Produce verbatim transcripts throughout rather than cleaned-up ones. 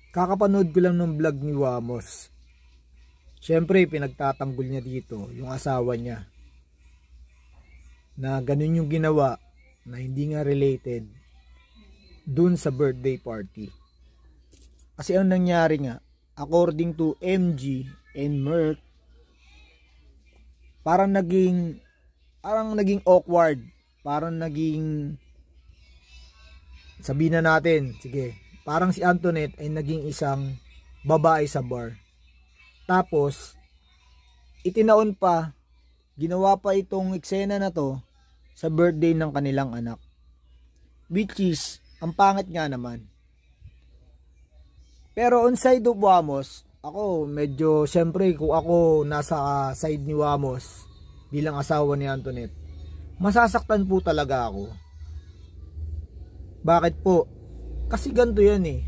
Kakapanood ko lang ng vlog ni Wamos. Siyempre, pinagtatanggol niya dito yung asawa niya. Na ganun yung ginawa na hindi nga related dun sa birthday party. Kasi ang nangyari nga, according to M G and Merk, parang naging parang naging awkward. Parang naging, sabihin na natin, sige, parang si Antoinette ay naging isang babae sa bar. Tapos, itinaon pa, ginawa pa itong eksena na to sa birthday ng kanilang anak. Which is, ang pangit nga naman. Pero on side of Wamos, ako medyo, syempre kung ako nasa side ni Wamos bilang asawa ni Antoinette, masasaktan po talaga ako. Bakit po? Kasi ganito yan eh.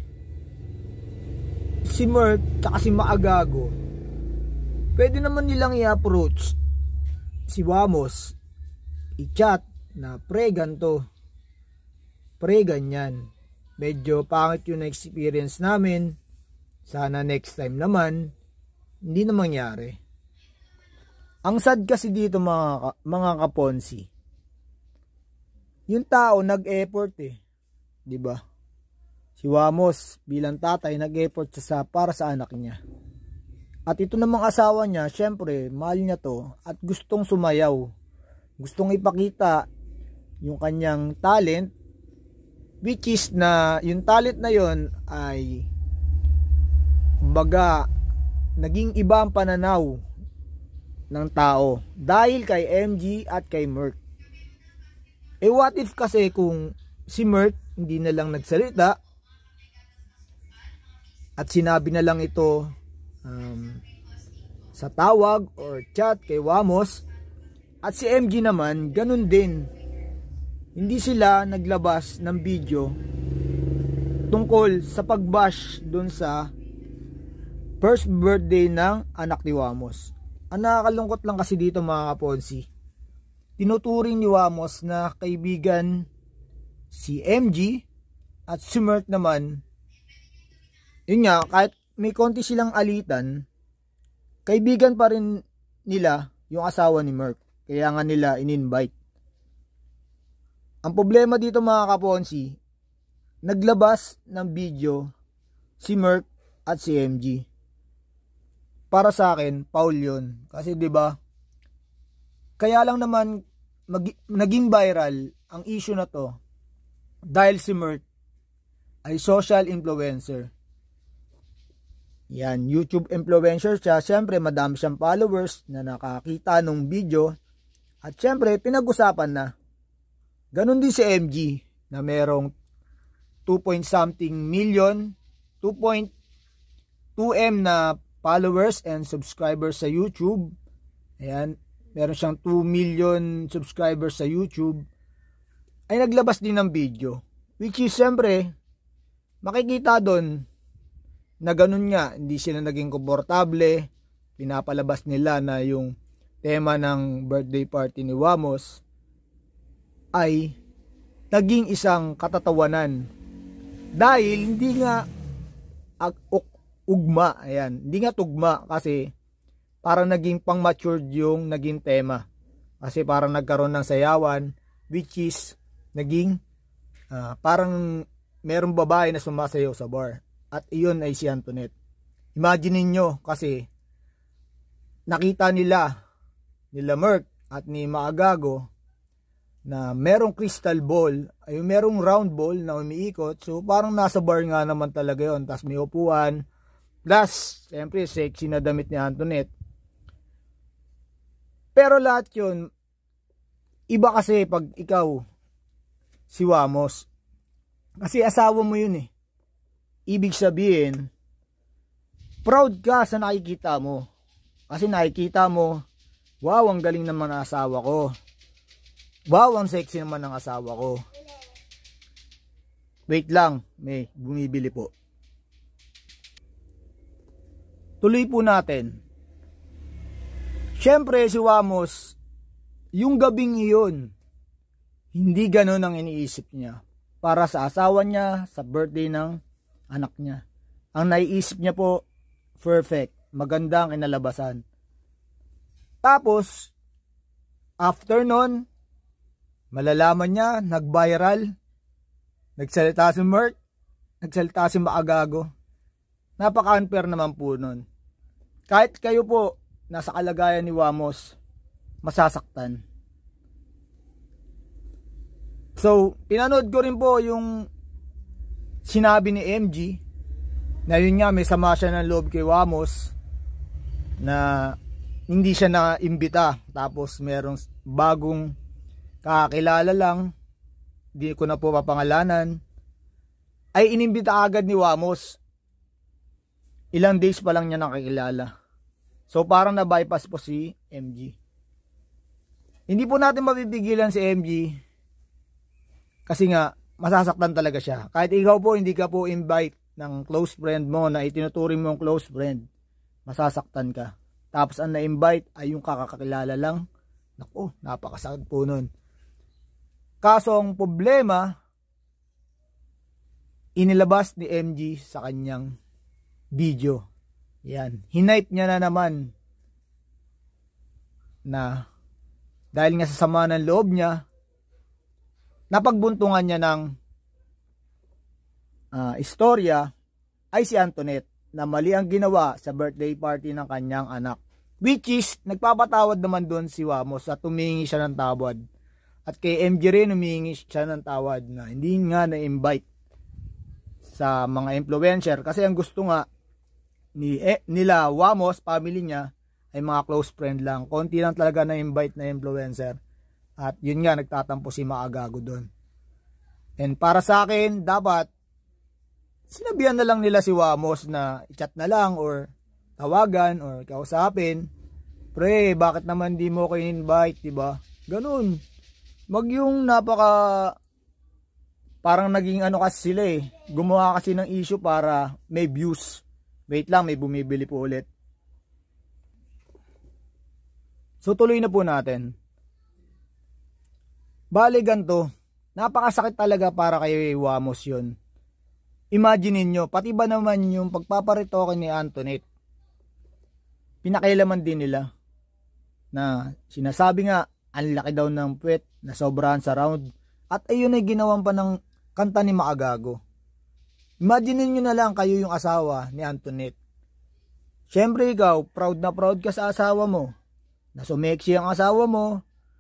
Si Merk tsaka si Maagago, pwede naman nilang i-approach si Wamos, i-chat na pre ganto, pre ganyan, medyo pangit yung experience namin, sana next time naman. Hindi na mangyari. Ang sad kasi dito mga, mga kaponsi, yung tao nag-effort eh, di ba? Si Wamos bilang tatay nag-effort siya sa para sa anak niya. At ito namang asawa niya, syempre mahal niya to at gustong sumayaw. Gustong ipakita yung kanyang talent, which is na yung talent na yon ay kumbaga naging iba ang pananaw ng tao dahil kay M G at kay Merk. Eh what if kasi kung si Merk hindi na lang nagsalita at sinabi na lang ito um, sa tawag or chat kay Wamos, at si M G naman ganun din, hindi sila naglabas ng video tungkol sa pagbash dun sa first birthday ng anak ni Wamos. Ang nakakalungkot lang kasi dito mga kaponsi, tinuturing ni Wamos na kaibigan si M G at si Merk naman, yun nga, kahit may konti silang alitan, kaibigan pa rin nila yung asawa ni Merk. Kaya nga nila in-invite. Ang problema dito mga kaponsi, naglabas ng video si Merk at si M G. Para sa akin, foul yun. Kasi 'di ba? Kaya lang naman mag, naging viral ang issue na to dahil si Merk ay social influencer. Yan, YouTube influencer siya. Siyempre, madami siyang followers na nakakita nung video. At siyempre, pinag-usapan na. Ganon din si M G na merong two point something million, two point two M na followers and subscribers sa YouTube. Ayan, meron siyang two million subscribers sa YouTube. Ay naglabas din ng video. Which is, siyempre, makikita doon na ganun nga, hindi sila naging komportable. Pinapalabas nila na yung tema ng birthday party ni Wamos ay naging isang katatawanan dahil hindi nga ag ugma, ayan, hindi nga tugma kasi parang naging pang matured yung naging tema, kasi parang nagkaroon ng sayawan which is naging uh, parang merong babae na sumasayaw sa bar. At iyon ay si Antoinette. Imagine niyo kasi nakita nila nila Merk at ni Maagago na merong crystal ball, ay merong round ball na umiikot. So parang nasa bar nga naman talaga yon. Tapos may upuan. Plus, siyempre sexy na damit ni Antoinette. Pero lahat yun, iba kasi pag ikaw si Wamos. Kasi asawa mo yun eh. Ibig sabihin, proud ka sa nakikita mo. Kasi nakikita mo, wow, ang galing naman ng asawa ko. Wow, ang sexy naman ng asawa ko. Wait lang, may bumibili po. Tuloy po natin. Siyempre si Wamos, yung gabing iyon, hindi ganon ang iniisip niya para sa asawa niya, sa birthday ng anak niya. Ang naiisip niya po, perfect, maganda ang inalabasan. Tapos, after nun, malalaman niya, nag-viral, nagsalita si Merck, nagsalita si Maagago. Napaka-unfair naman po nun. Kahit kayo po, nasa kalagayan ni Wamos, masasaktan. So, pinanood ko rin po yung sinabi ni M G na yun nga, may sama siya ng loob kay Wamos na hindi siya na-imbita, tapos merong bagong kakilala lang, di ko na po papangalanan, ay inimbita agad ni Wamos. Ilang days pa lang niya nakikilala. So parang na-bypass po si M G. Hindi po natin mapipigilan si M G kasi nga masasaktan talaga siya. Kahit ikaw po hindi ka po invite ng close friend mo na itinuturing mong close friend, masasaktan ka. Tapos ang na-invite ay yung kakakilala lang. Naku, napakasakit po nun. Kaso ang problema, inilabas ni M G sa kanyang video. Yan, hinipe niya na naman na dahil nga sa sama ng loob niya, napagbuntungan niya ng uh, istorya ay si Antoinette na mali ang ginawa sa birthday party ng kanyang anak. Which is, nagpapatawad naman doon si Wamos at humingi siya ng tawad. At kay M G rin humingi siya ng tawad na hindi nga na-invite sa mga influencer. Kasi ang gusto nga ni, eh, nila Wamos, family niya, ay mga close friend lang. Konti lang talaga na-invite na influencer. At yun nga, nagtatampo si Maagago doon. And para sa akin, dapat sinabihan na lang nila si Wamos na i-chat na lang or tawagan or kausapin. Pre, bakit naman di mo ko in-invite, diba? Ganun. Wag yung napaka parang naging ano kasi sila eh. Gumawa kasi ng issue para may views. Wait lang, may bumibili po ulit. So tuloy na po natin. Bale ganto, napakasakit talaga para kay Wamos yun. Imagine niyo, pati ba naman yung pagpaparitoke ni Antoinette, pinakailaman din nila na sinasabi nga ang laki daw ng puwet na sobrahan sa round at ayun ay ginawan pa ng kanta ni Maagago. Imagine niyo na lang kayo yung asawa ni Antoinette. Syempre ikaw, proud na proud ka sa asawa mo, na sumeksi ang asawa mo,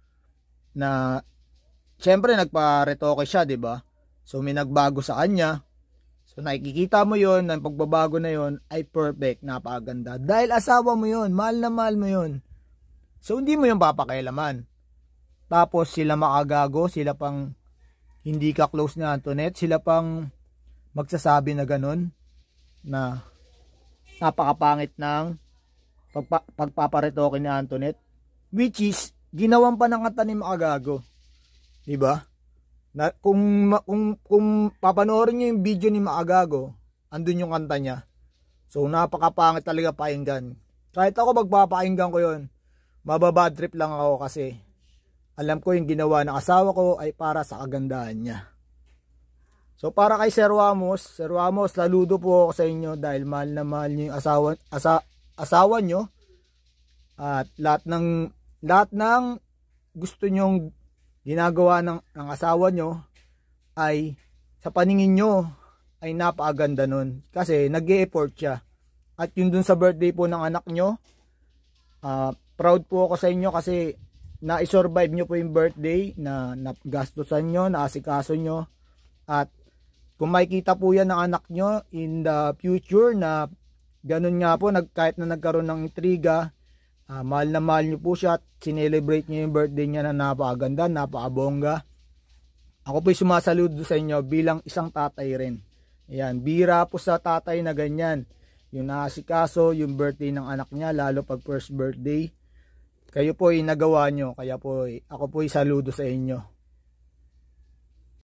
na syempre nagparetoke siya, diba? So may nagbago sa kanya. So nakikita mo yon, ang pagbabago na yon ay perfect, napakaganda. Dahil asawa mo yon, mahal na mahal mo yon. So hindi mo yung papakailaman. Tapos sila Maagago, sila pang hindi ka close na Antoinette, sila pang magsasabi na ganun, na napakapangit ng pagpa pagpaparetoke ni Antoinette. Which is, ginawan pa ng kanta ni Maagago. Diba? Na, kung, kung, kung papanoorin nyo yung video ni Maagago, andun yung kanta niya. So napakapangit talaga pakinggan. Kahit ako magpapakinggan ko yun, mababad trip lang ako kasi alam ko yung ginawa ng asawa ko ay para sa kagandahan niya. So para kay Sir Wamos, Sir Wamos, saludo po ako sa inyo dahil mahal na mahal niyo yung asawa, asa, asawa nyo. At lahat ng, lahat ng gusto nyong ginagawa ng, ng asawa nyo ay sa paningin nyo ay napakaganda nun kasi nag-e-effort siya. At yun dun sa birthday po ng anak nyo, uh, proud po ako sa inyo kasi na-survive nyo po yung birthday, na nagastusan nyo, naasikaso nyo, at kung makikita po yan ng anak nyo in the future na ganun nga po, nag, kahit na nagkaroon ng intriga, uh, mahal na mahal nyo po siya at sinelebrate nyo yung birthday niya na napakaganda, napakabongga. Ako po'y sumasaludo sa inyo bilang isang tatay rin. Ayan, bira po sa tatay na ganyan. Yung naasikaso, yung birthday ng anak niya, lalo pag first birthday. Kayo po'y nagawa nyo, kaya po'y, ako po'y saludo sa inyo.